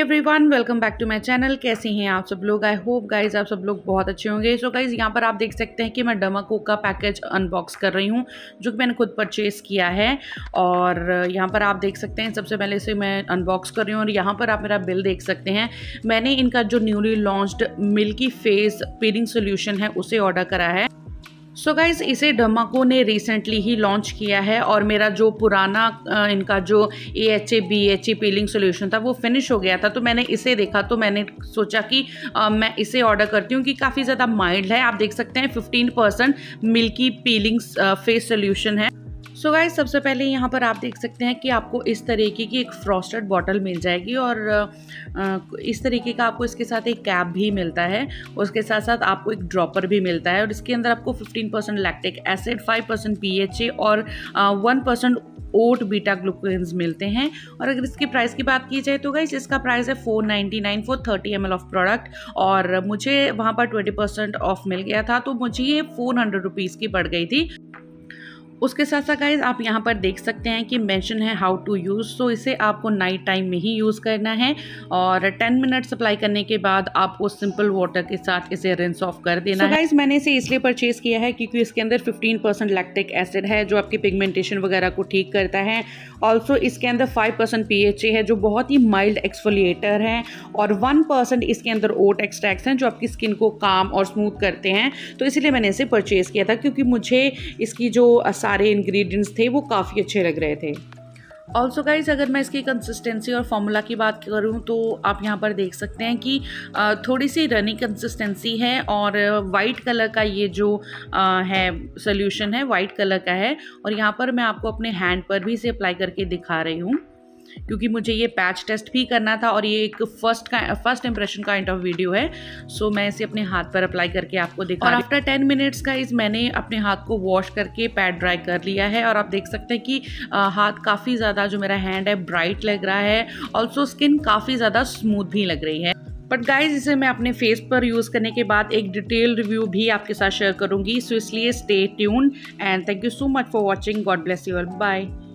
Everyone, welcome back to my channel. कैसे हैं आप सब लोग? आई होप गाइज आप सब लोग बहुत अच्छे होंगे। सो गाइज यहाँ पर आप देख सकते हैं कि मैं डमाको का पैकेज अनबॉक्स कर रही हूँ जो कि मैंने खुद परचेज़ किया है। और यहाँ पर आप देख सकते हैं सबसे पहले से मैं अनबॉक्स कर रही हूँ और यहाँ पर आप मेरा बिल देख सकते हैं। मैंने इनका जो newly launched milky face peeling solution है उसे ऑर्डर करा है। सो गाइज़ इसे डमाको ने रिसेंटली ही लॉन्च किया है और मेरा जो पुराना इनका जो AHA BHA पीलिंग सोल्यूशन था वो फिनिश हो गया था। तो मैंने इसे देखा तो मैंने सोचा कि मैं इसे ऑर्डर करती हूँ कि काफ़ी ज़्यादा माइल्ड है। आप देख सकते हैं 15% मिल्की पीलिंग फेस सोल्यूशन है। सो गाइस सबसे पहले यहाँ पर आप देख सकते हैं कि आपको इस तरीके की एक फ्रॉस्टेड बॉटल मिल जाएगी और इस तरीके का आपको इसके साथ एक कैप भी मिलता है। उसके साथ साथ आपको एक ड्रॉपर भी मिलता है और इसके अंदर आपको 15% लैक्टिक एसिड, 5% BHA और 1% ओट बीटा ग्लूकेन्स मिलते हैं। और अगर इसकी प्राइस की बात की जाए तो गाइस इसका प्राइस है 499 फॉर 30 ml ऑफ प्रोडक्ट और मुझे वहाँ पर 20% ऑफ मिल गया था तो मुझे ये 400 रुपीज़ की पड़ गई थी। उसके साथ साथ गाइज आप यहाँ पर देख सकते हैं कि मेंशन है हाउ टू यूज़। सो इसे आपको नाइट टाइम में ही यूज़ करना है और 10 मिनट्स अप्लाई करने के बाद आपको सिंपल वाटर के साथ इसे रिंस ऑफ कर देना है। गाइज मैंने इसे इसलिए परचेज़ किया है क्योंकि इसके अंदर 15% लैक्टिक एसिड है जो आपकी पिगमेंटेशन वगैरह को ठीक करता है। ऑल्सो इसके अंदर 5% BHA है जो बहुत ही माइल्ड एक्सफोलिएटर है और 1% इसके अंदर ओट एक्सट्रैक्ट्स हैं जो आपकी स्किन को काम और स्मूथ करते हैं। तो इसीलिए मैंने इसे परचेज़ किया था क्योंकि मुझे इसकी जो सारे इंग्रेडिएंट्स थे वो काफ़ी अच्छे लग रहे थे। ऑल्सो गाइज अगर मैं इसकी कंसिस्टेंसी और फार्मूला की बात करूँ तो आप यहाँ पर देख सकते हैं कि थोड़ी सी रनी कंसिस्टेंसी है और वाइट कलर का ये जो है सोल्यूशन है वाइट कलर का है। और यहाँ पर मैं आपको अपने हैंड पर भी इसे अप्लाई करके दिखा रही हूँ क्योंकि मुझे ये पैच टेस्ट भी करना था और ये एक first impression kind of video है। सो मैं इसे अपने हाथ पर अप्लाई करके आपको दिखा रही हूँ। आफ्टर 10 मिनट्स गाइस मैंने अपने हाथ को वॉश करके पैड ड्राई कर लिया है और आप देख सकते हैं कि हाथ काफ़ी ज़्यादा जो मेरा हैंड है ब्राइट लग रहा है। ऑल्सो स्किन काफ़ी ज़्यादा स्मूथ भी लग रही है। बट गाइज इसे मैं अपने फेस पर यूज़ करने के बाद एक डिटेल रिव्यू भी आपके साथ शेयर करूँगी। सो इसलिए stay tuned and thank you so much for watching. God bless you all. Bye.